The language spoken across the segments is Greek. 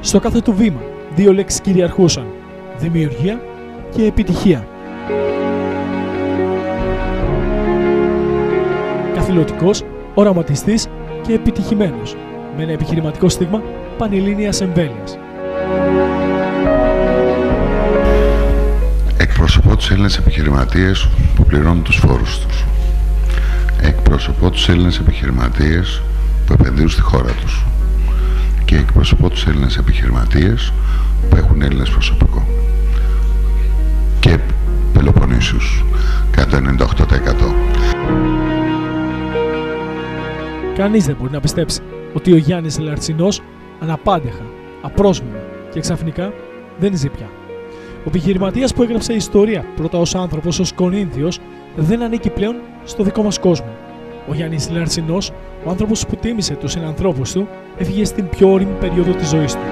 Στο κάθε του βήμα, δύο λέξεις κυριαρχούσαν: δημιουργία και επιτυχία. Καθηλωτικός, οραματιστής και επιτυχημένος, με ένα επιχειρηματικό στίγμα πανελλήνιας εμβέλειας. Εκπροσωπώ τους Έλληνες επιχειρηματίες που πληρώνουν τους φόρους τους. Εκπροσωπώ τους Έλληνες επιχειρηματίες που επενδύουν στη χώρα τους. Και εκπροσωπώ τους Έλληνες επιχειρηματίες που έχουν Έλληνες προσωπικό. Και Πελοποννήσιους, κατά 98%. Κανείς δεν μπορεί να πιστέψει ότι ο Γιάννης Λαρτσινός αναπάντεχα, απρόσμενα και ξαφνικά δεν ζει πια. Ο επιχειρηματίας που έγραψε ιστορία πρώτα ως άνθρωπος, ως Κορίνθιος, δεν ανήκει πλέον στο δικό μας κόσμο. Ο Γιάννης Λαρτσινός, ο άνθρωπος που τίμησε τους συνανθρώπους του, έφυγε στην πιο ώριμη περίοδο της ζωής του.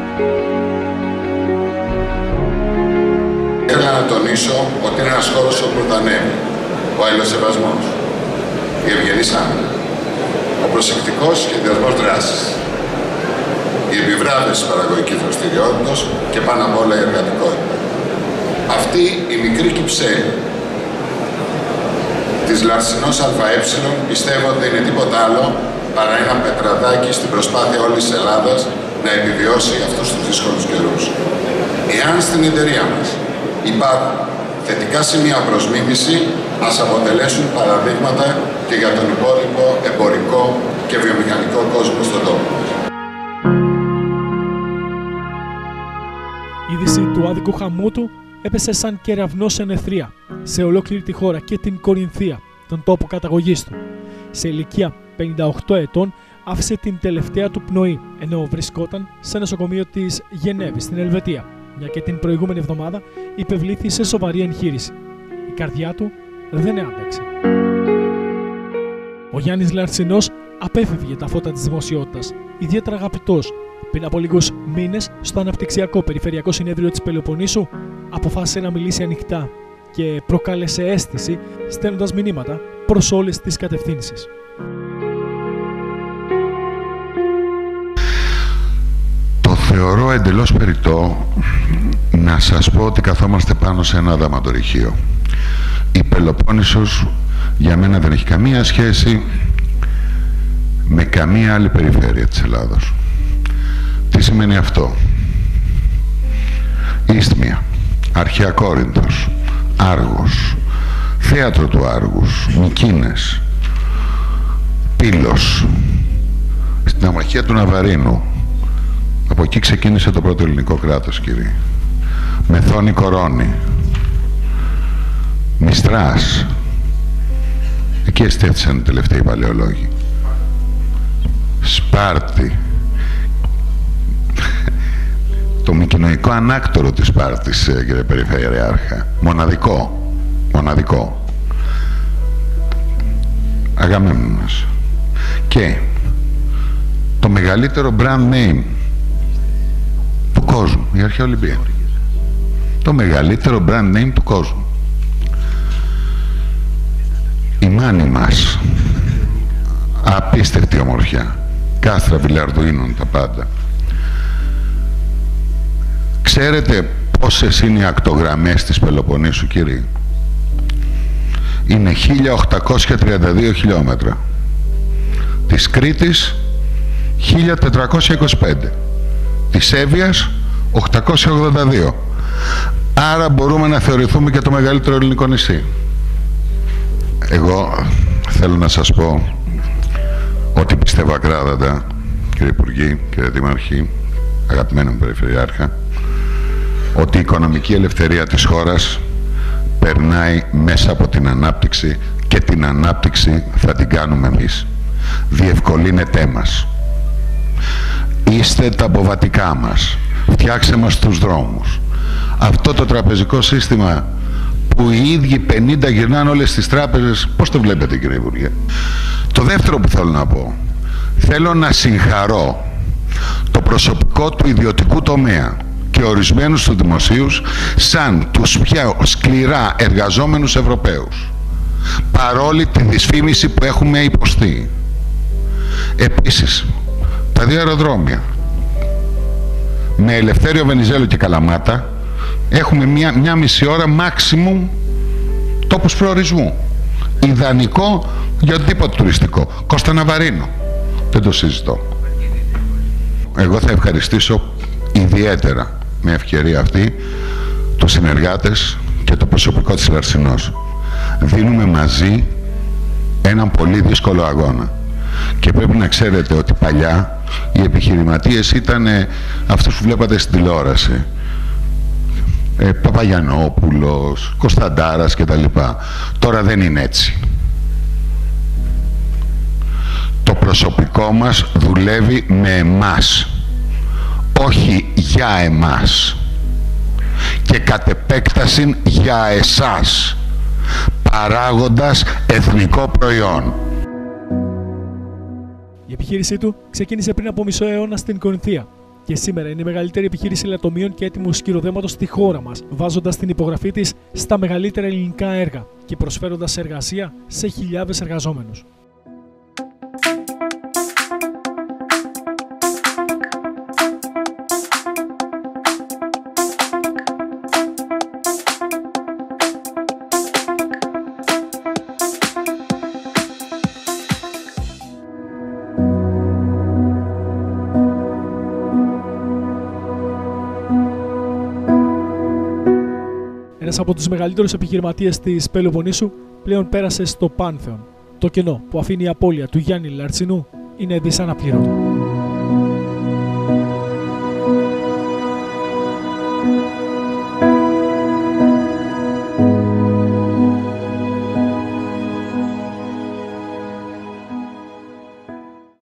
Ήθελα να τονίσω ότι είναι ένας χώρος όπου πρωτανεύει ο αλληλοσεβασμός, η ευγενής άμυνα, ο προσεκτικός σχεδιασμός δράσης, η επιβράβευση της παραγωγικής δραστηριότητας και πάνω απ' όλα η εργατικότητα. Αυτή η μικρή κυψέλη της Λαρτσινός ΑΕ πιστεύω ότι δεν είναι τίποτα άλλο παρά ένα πετραδάκι στην προσπάθεια όλης της Ελλάδας να επιβιώσει αυτούς τους δύσκολους καιρούς. Εάν στην εταιρεία μας υπάρχουν θετικά σημεία προς μίμηση, ας αποτελέσουν παραδείγματα και για τον υπόλοιπο εμπορικό και βιομηχανικό κόσμο στον τόπο μας. Η είδηση του άδικου χαμού του έπεσε σαν κεραυνό σε νεθρία σε ολόκληρη τη χώρα και την Κορινθία, τον τόπο καταγωγής του. Σε ηλικία 58 ετών άφησε την τελευταία του πνοή, ενώ βρισκόταν σε νοσοκομείο της Γενέβης στην Ελβετία, μια και την προηγούμενη εβδομάδα υπευλήθη σε σοβαρή εγχείρηση. Η καρδιά του δεν άντεξε. Ο Γιάννης Λαρτσινός απέφευγε τα φώτα της δημοσιότητας, ιδιαίτερα αγαπητός. Πριν από λίγους μήνες, στο Αναπτυξιακό Περιφερειακό Συνέδριο της Πελοποννήσου, αποφάσισε να μιλήσει ανοιχτά και προκάλεσε αίσθηση, στέλνοντας μηνύματα προς όλες τις κατευθύνσεις. Το θεωρώ εντελώς περιττό να σας πω ότι καθόμαστε πάνω σε ένα αδαματορυχείο. Η Πελοπόννησος για μένα δεν έχει καμία σχέση με καμία άλλη περιφέρεια της Ελλάδος. Τι σημαίνει αυτό? Ίσθμια, Αρχαία Κόρινθος, Άργος, Θέατρο του Άργους, Μικίνες, Πύλος, στην αμαχία του Ναβαρίνου. Από εκεί ξεκίνησε το πρώτο ελληνικό κράτος, κύριε. Μεθόνη Κορώνη, Μιστράς. Εκεί εστέφθησαν οι τελευταίοι παλαιολόγοι. Σπάρτη. Το μικηνοϊκό ανάκτορο της Σπάρτης, κύριε Περιφερειάρχα. Μοναδικό. Μοναδικό. Αγαμέμνονας. Και το μεγαλύτερο brand name του κόσμου, η Αρχαία Ολυμπία. Το μεγαλύτερο brand name του κόσμου. Η μάνη μας. Απίστευτη ομορφιά. Κάστρα Βιλαρδουίνων τα πάντα. Ξέρετε πόσες είναι οι ακτογραμμές της Πελοποννήσου, κύριε? Είναι 1832 χιλιόμετρα. Της Κρήτης 1425. Της Εύβοιας 882. Άρα μπορούμε να θεωρηθούμε και το μεγαλύτερο ελληνικό νησί. Εγώ θέλω να σας πω ότι πιστεύω ακράδαντα, κύριε Υπουργοί, κύριε Δήμαρχοι, αγαπημένο μου Περιφερειάρχα, ότι η οικονομική ελευθερία της χώρας περνάει μέσα από την ανάπτυξη και την ανάπτυξη θα την κάνουμε εμείς. Διευκολύνετέ μας. Είστε τα αποβατικά μας. Φτιάξτε μας τους δρόμους. Αυτό το τραπεζικό σύστημα που οι ίδιοι 50 γυρνάνε όλες τις τράπεζες, πώς το βλέπετε, κύριε Υπουργέ? Το δεύτερο που θέλω να πω, θέλω να συγχαρώ το προσωπικό του ιδιωτικού τομέα και ορισμένους του δημοσίους σαν τους πιο σκληρά εργαζόμενους Ευρωπαίους, παρόλη τη δυσφήμιση που έχουμε υποστεί. Επίσης, τα δύο αεροδρόμια, Με Ελευθέριο Βενιζέλο και Καλαμάτα έχουμε μια μισή ώρα maximum τόπους προορισμού. Ιδανικό για οτιδήποτε τουριστικό. Κώστα Ναβαρίνο. Δεν το συζητώ. Εγώ θα ευχαριστήσω ιδιαίτερα με ευκαιρία αυτή τους συνεργάτες και το προσωπικό της Λαρσινός. Δίνουμε μαζί έναν πολύ δύσκολο αγώνα. Και πρέπει να ξέρετε ότι παλιά οι επιχειρηματίες ήταν αυτούς που βλέπατε στην τηλεόραση. Παπαγιανόπουλος, Κωνσταντάρας κτλ. Τώρα δεν είναι έτσι. Το προσωπικό μας δουλεύει με εμάς, όχι για εμάς και κατ' επέκταση για εσάς, παράγοντας εθνικό προϊόν. Η επιχείρησή του ξεκίνησε πριν από μισό αιώνα στην Κορινθία και σήμερα είναι η μεγαλύτερη επιχείρηση λατομείων και έτοιμου σκυροδέματος στη χώρα μας, βάζοντας την υπογραφή της στα μεγαλύτερα ελληνικά έργα και προσφέροντας εργασία σε χιλιάδες εργαζόμενους. Ένας από τους μεγαλύτερους επιχειρηματίες της Πελοποννήσου πλέον πέρασε στο Πάνθεον. Το κενό που αφήνει η απώλεια του Γιάννη Λαρτσινού είναι δυσαναπλήρωτο.